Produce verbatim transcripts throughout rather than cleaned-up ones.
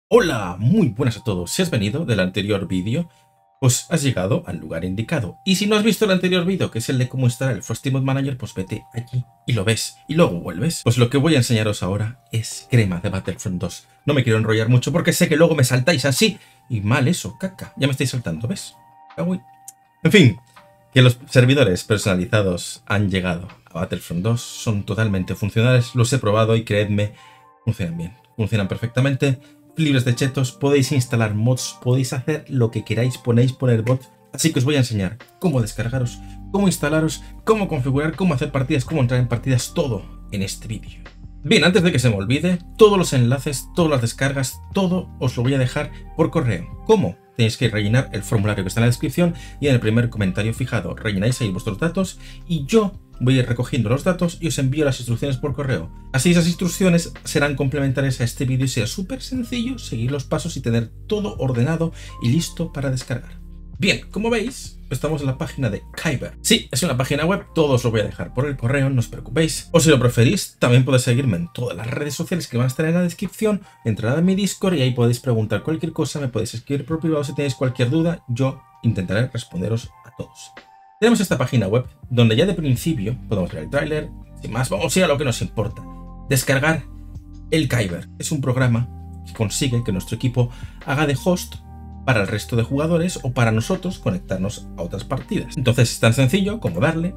Hola, muy buenas a todos. Si has venido del anterior vídeo, pues has llegado al lugar indicado. Y si no has visto el anterior vídeo, que es el de cómo instalar el Frosty Mod Manager, pues vete allí y lo ves. Y luego vuelves. Pues lo que voy a enseñaros ahora es crema de Battlefront dos. No me quiero enrollar mucho porque sé que luego me saltáis así. Y mal eso, caca. Ya me estáis saltando, ¿ves? Uy. En fin, que los servidores personalizados han llegado a Battlefront dos. Son totalmente funcionales. Los he probado y creedme, funcionan bien. Funcionan perfectamente. Libres de chetos, podéis instalar mods, podéis hacer lo que queráis, ponéis poner bots. Así que os voy a enseñar cómo descargaros, cómo instalaros, cómo configurar, cómo hacer partidas, cómo entrar en partidas, todo en este vídeo. Bien, antes de que se me olvide, todos los enlaces, todas las descargas, todo os lo voy a dejar por correo. ¿Cómo? Tenéis que rellenar el formulario que está en la descripción y en el primer comentario fijado rellenáis ahí vuestros datos y yo voy a ir recogiendo los datos y os envío las instrucciones por correo. Así esas instrucciones serán complementarias a este vídeo y será súper sencillo seguir los pasos y tener todo ordenado y listo para descargar. Bien, como veis, estamos en la página de Kyber. Sí, es una página web, todo os lo voy a dejar por el correo, no os preocupéis. O si lo preferís, también podéis seguirme en todas las redes sociales que van a estar en la descripción, entrad a mi Discord y ahí podéis preguntar cualquier cosa, me podéis escribir por privado si tenéis cualquier duda, yo intentaré responderos a todos. Tenemos esta página web donde ya de principio podemos ver el tráiler, sin más, vamos a ir a lo que nos importa. Descargar el Kyber. Es un programa que consigue que nuestro equipo haga de host para el resto de jugadores o para nosotros conectarnos a otras partidas. Entonces es tan sencillo como darle,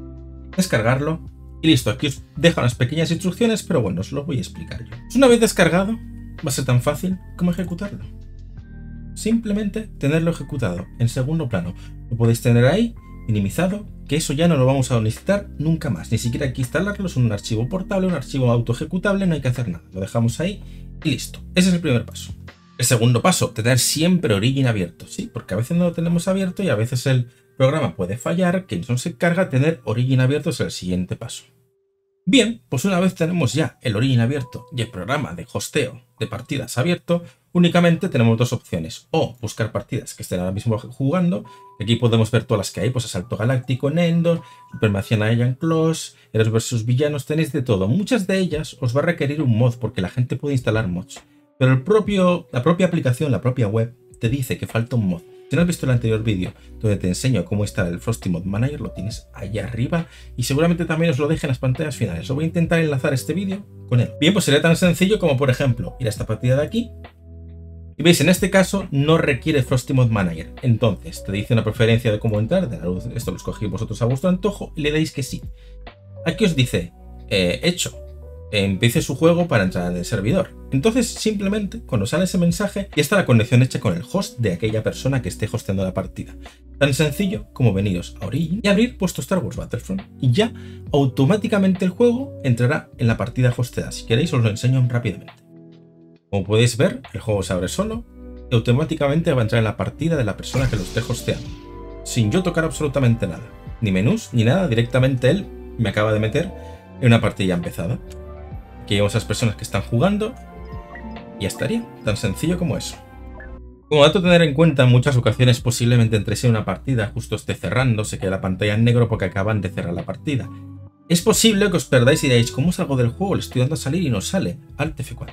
descargarlo y listo. Aquí os dejo unas pequeñas instrucciones, pero bueno, os lo voy a explicar yo. Una vez descargado, va a ser tan fácil como ejecutarlo. Simplemente tenerlo ejecutado en segundo plano. Lo podéis tener ahí, minimizado, que eso ya no lo vamos a necesitar nunca más. Ni siquiera hay que instalarlo, es un archivo portable, un archivo auto ejecutable, no hay que hacer nada. Lo dejamos ahí y listo. Ese es el primer paso. El segundo paso, tener siempre Origin abierto, ¿sí? Porque a veces no lo tenemos abierto y a veces el programa puede fallar, que no se carga, tener Origin abierto es el siguiente paso. Bien, pues una vez tenemos ya el Origin abierto y el programa de hosteo de partidas abierto, únicamente tenemos dos opciones. O buscar partidas que estén ahora mismo jugando, aquí podemos ver todas las que hay, pues Asalto Galáctico en Endor, Supremacía Nyan Claws, Héroes versus Villanos, tenéis de todo. Muchas de ellas os va a requerir un mod porque la gente puede instalar mods. Pero el propio, la propia aplicación, la propia web, te dice que falta un mod. Si no has visto el anterior vídeo donde te enseño cómo instalar el Frosty Mod Manager, lo tienes allá arriba y seguramente también os lo deje en las pantallas finales. Os voy a intentar enlazar este vídeo con él. Bien, pues sería tan sencillo como, por ejemplo, ir a esta partida de aquí. Y veis, en este caso no requiere Frosty Mod Manager. Entonces, te dice una preferencia de cómo entrar. De la luz, esto lo escogéis vosotros a vuestro antojo y le dais que sí. Aquí os dice, eh, hecho. Empiece su juego para entrar en el servidor. Entonces, simplemente, cuando sale ese mensaje, ya está la conexión hecha con el host de aquella persona que esté hosteando la partida. Tan sencillo como veniros a Origin y abrir vuestro Star Wars Battlefront. Y ya, automáticamente el juego entrará en la partida hosteada. Si queréis, os lo enseño rápidamente. Como podéis ver, el juego se abre solo y automáticamente va a entrar en la partida de la persona que lo esté hosteando. Sin yo tocar absolutamente nada. Ni menús, ni nada. Directamente él me acaba de meter en una partida empezada. Aquí vemos a las personas que están jugando y ya estaría, tan sencillo como eso. Como dato a tener en cuenta, en muchas ocasiones posiblemente entréis en una partida, justo esté cerrando, se queda la pantalla en negro porque acaban de cerrar la partida. Es posible que os perdáis y digáis, ¿cómo salgo del juego? Le estoy dando a salir y no sale. Alt F cuatro.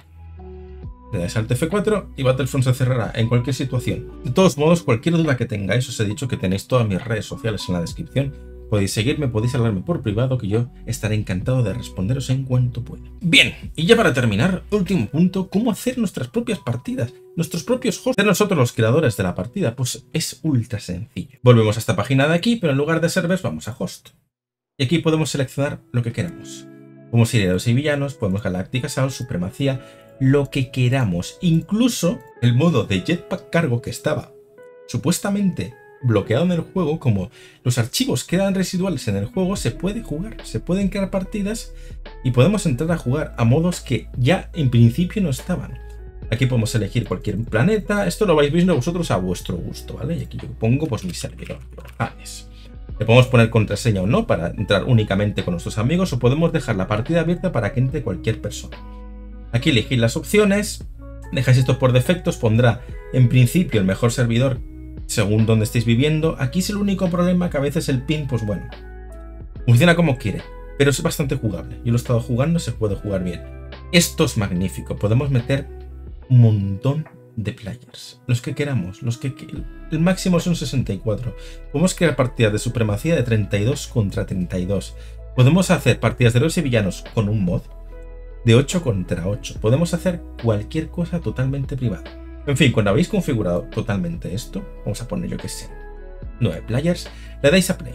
Le dais Alt F cuatro y Battlefront se cerrará en cualquier situación. De todos modos, cualquier duda que tengáis, os he dicho que tenéis todas mis redes sociales en la descripción. Podéis seguirme, podéis hablarme por privado, que yo estaré encantado de responderos en cuanto pueda. Bien, y ya para terminar, último punto, ¿cómo hacer nuestras propias partidas? Nuestros propios hosts, ser nosotros los creadores de la partida, pues es ultra sencillo. Volvemos a esta página de aquí, pero en lugar de servers vamos a host. Y aquí podemos seleccionar lo que queramos. Podemos ir a héroes y villanos, podemos Galactic Assault, Supremacía, lo que queramos. Incluso el modo de Jetpack Cargo que estaba supuestamente bloqueado en el juego, como los archivos quedan residuales en el juego, se puede jugar, se pueden crear partidas y podemos entrar a jugar a modos que ya en principio no estaban. Aquí podemos elegir cualquier planeta, esto lo vais viendo vosotros a vuestro gusto, ¿vale? Y aquí yo pongo pues mi servidor, Ares. Le podemos poner contraseña o no para entrar únicamente con nuestros amigos o podemos dejar la partida abierta para que entre cualquier persona. Aquí elegís las opciones, dejáis esto por defecto, os pondrá en principio el mejor servidor según donde estéis viviendo. Aquí es el único problema que a veces el ping, pues bueno, funciona como quiere, pero es bastante jugable. Yo lo he estado jugando, se puede jugar bien. Esto es magnífico, podemos meter un montón de players. Los que queramos, los que... El máximo son sesenta y cuatro. Podemos crear partidas de supremacía de treinta y dos contra treinta y dos. Podemos hacer partidas de héroes y villanos con un mod de ocho contra ocho. Podemos hacer cualquier cosa totalmente privada. En fin, cuando habéis configurado totalmente esto, vamos a poner yo que sé, nueve players, le dais a play.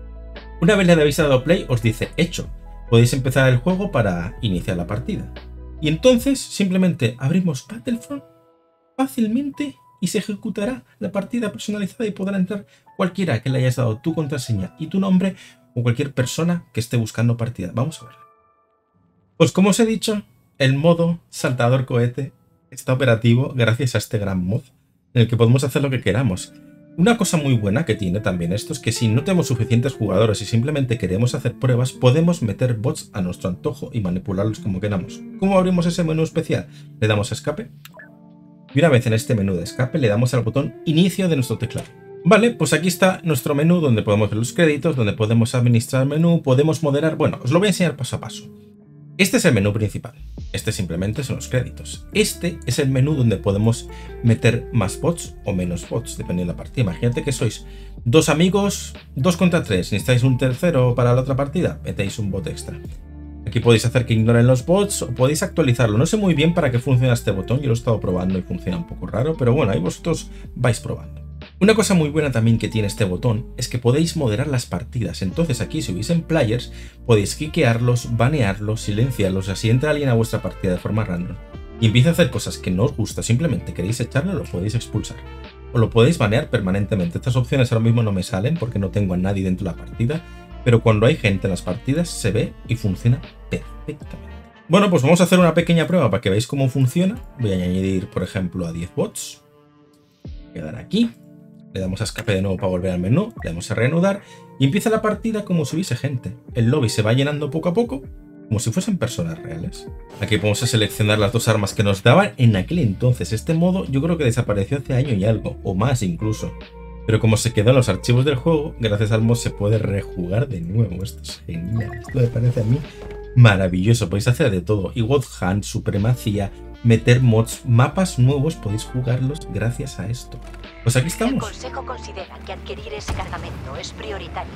Una vez le habéis dado play, os dice hecho. Podéis empezar el juego para iniciar la partida. Y entonces simplemente abrimos Battlefront fácilmente y se ejecutará la partida personalizada y podrá entrar cualquiera que le hayas dado tu contraseña y tu nombre o cualquier persona que esté buscando partida. Vamos a verlo. Pues como os he dicho, el modo saltador cohete está operativo gracias a este gran mod en el que podemos hacer lo que queramos. Una cosa muy buena que tiene también esto es que si no tenemos suficientes jugadores y simplemente queremos hacer pruebas, podemos meter bots a nuestro antojo y manipularlos como queramos. ¿Cómo abrimos ese menú especial? Le damos a escape y una vez en este menú de escape le damos al botón inicio de nuestro teclado. Vale, pues aquí está nuestro menú donde podemos ver los créditos, donde podemos administrar el menú, podemos moderar... Bueno, os lo voy a enseñar paso a paso. Este es el menú principal. Este simplemente son los créditos. Este es el menú donde podemos meter más bots o menos bots, dependiendo de la partida. Imagínate que sois dos amigos, dos contra tres. Necesitáis un tercero para la otra partida, metéis un bot extra. Aquí podéis hacer que ignoren los bots o podéis actualizarlo. No sé muy bien para qué funciona este botón. Yo lo he estado probando y funciona un poco raro, pero bueno, ahí vosotros vais probando. Una cosa muy buena también que tiene este botón es que podéis moderar las partidas. Entonces aquí si hubiesen players podéis quiquearlos, banearlos, silenciarlos, así entra alguien a vuestra partida de forma random y empieza a hacer cosas que no os gusta, simplemente queréis echarlo, lo podéis expulsar. O lo podéis banear permanentemente. Estas opciones ahora mismo no me salen porque no tengo a nadie dentro de la partida, pero cuando hay gente en las partidas se ve y funciona perfectamente. Bueno, pues vamos a hacer una pequeña prueba para que veáis cómo funciona. Voy a añadir, por ejemplo, a diez bots. Voy a dar aquí. Le damos a escape de nuevo para volver al menú, le damos a reanudar y empieza la partida como si hubiese gente. El lobby se va llenando poco a poco, como si fuesen personas reales. Aquí podemos seleccionar las dos armas que nos daban en aquel entonces. Este modo yo creo que desapareció hace año y algo, o más incluso. Pero como se quedó en los archivos del juego, gracias al mod se puede rejugar de nuevo. Esto es genial, esto me parece a mí maravilloso. Podéis hacer de todo, Igual Hunt, supremacía, meter mods, mapas nuevos, podéis jugarlos gracias a esto. Pues aquí estamos. El consejo considera que adquirir ese cargamento es prioritario.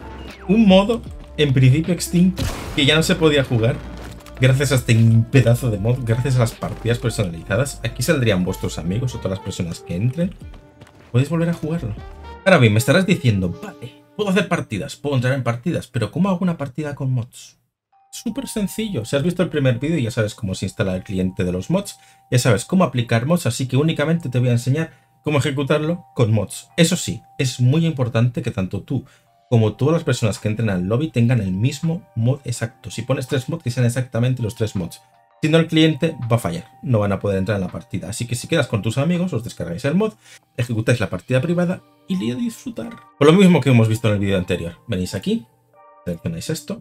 Un modo, en principio extinto, que ya no se podía jugar gracias a este pedazo de mod, gracias a las partidas personalizadas. Aquí saldrían vuestros amigos o todas las personas que entren. Podéis volver a jugarlo. Ahora bien, me estarás diciendo, vale, puedo hacer partidas, puedo entrar en partidas, pero ¿cómo hago una partida con mods? Súper sencillo. Si has visto el primer vídeo ya sabes cómo se instala el cliente de los mods, ya sabes cómo aplicar mods, así que únicamente te voy a enseñar cómo ejecutarlo con mods. Eso sí, es muy importante que tanto tú como todas las personas que entren al lobby tengan el mismo mod exacto. Si pones tres mods, que sean exactamente los tres mods. Si no, el cliente va a fallar, no van a poder entrar en la partida. Así que si quedas con tus amigos, os descargáis el mod, ejecutáis la partida privada y le disfrutar. Por lo mismo que hemos visto en el vídeo anterior. Venís aquí, seleccionáis esto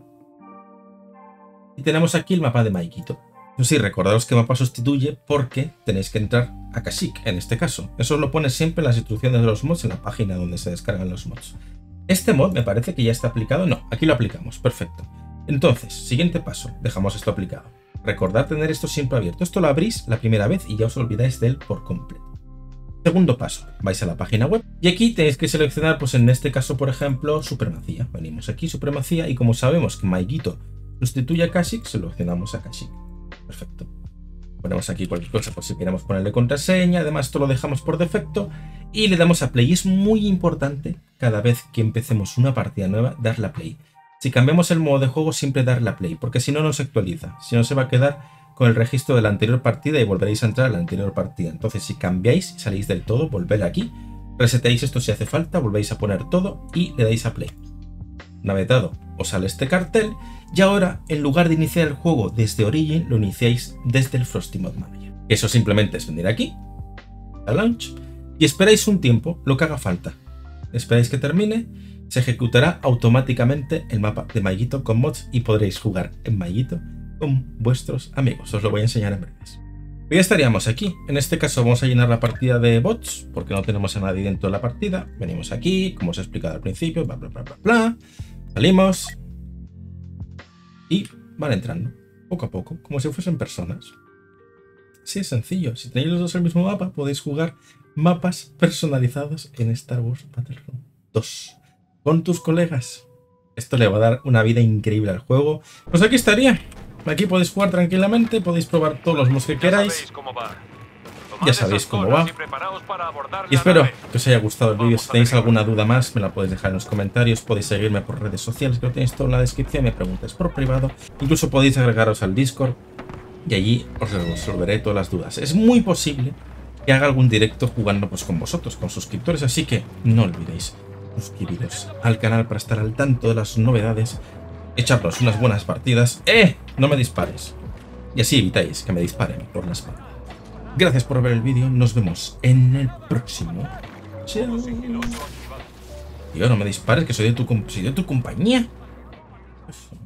y tenemos aquí el mapa de Maikito. Eso sí, recordaros que mapa sustituye porque tenéis que entrar a Kashyyyk en este caso. Eso os lo pone siempre en las instrucciones de los mods en la página donde se descargan los mods. Este mod me parece que ya está aplicado. No, aquí lo aplicamos. Perfecto. Entonces, siguiente paso. Dejamos esto aplicado. Recordad tener esto siempre abierto. Esto lo abrís la primera vez y ya os olvidáis de él por completo. Segundo paso. Vais a la página web y aquí tenéis que seleccionar, pues en este caso, por ejemplo, supremacía. Venimos aquí, supremacía, y como sabemos que Maikito sustituye a Kashyyyk, seleccionamos a Kashyyyk. Perfecto. Ponemos aquí cualquier cosa por si queremos ponerle contraseña. Además, esto lo dejamos por defecto y le damos a play. Es muy importante cada vez que empecemos una partida nueva darle a play. Si cambiamos el modo de juego, siempre darle a play, porque si no, no se actualiza. Si no, se va a quedar con el registro de la anterior partida y volveréis a entrar a la anterior partida. Entonces, si cambiáis y salís del todo, volver aquí, reseteáis esto si hace falta, volvéis a poner todo y le dais a play. Una vez dado, os sale este cartel y ahora, en lugar de iniciar el juego desde Origin, lo iniciáis desde el Frosty Mod Manager. Eso simplemente es venir aquí, a Launch, y esperáis un tiempo, lo que haga falta. Esperáis que termine, se ejecutará automáticamente el mapa de Maikito con mods y podréis jugar en Maikito con vuestros amigos. Os lo voy a enseñar en breves. Ya estaríamos aquí. En este caso vamos a llenar la partida de bots porque no tenemos a nadie dentro de la partida. Venimos aquí, como os he explicado al principio, bla bla bla bla bla. Salimos y van entrando poco a poco, como si fuesen personas. Sí, es sencillo. Si tenéis los dos el mismo mapa, podéis jugar mapas personalizados en Star Wars Battlefront dos con tus colegas. Esto le va a dar una vida increíble al juego. Pues aquí estaría. Aquí podéis jugar tranquilamente, podéis probar todos los mods que queráis. Ya sabéis cómo va. Y espero que os haya gustado el vídeo. Si tenéis alguna duda más, me la podéis dejar en los comentarios. Podéis seguirme por redes sociales, que lo tenéis todo en la descripción. Me preguntáis por privado. Incluso podéis agregaros al Discord. Y allí os resolveré todas las dudas. Es muy posible que haga algún directo jugando pues con vosotros, con suscriptores. Así que no olvidéis suscribiros al canal para estar al tanto de las novedades. Echadnos unas buenas partidas. ¡Eh! No me dispares. Y así evitáis que me disparen por la espalda. Gracias por ver el vídeo. Nos vemos en el próximo. Chao. Tío, no me dispares, que soy de tu, soy de tu compañía.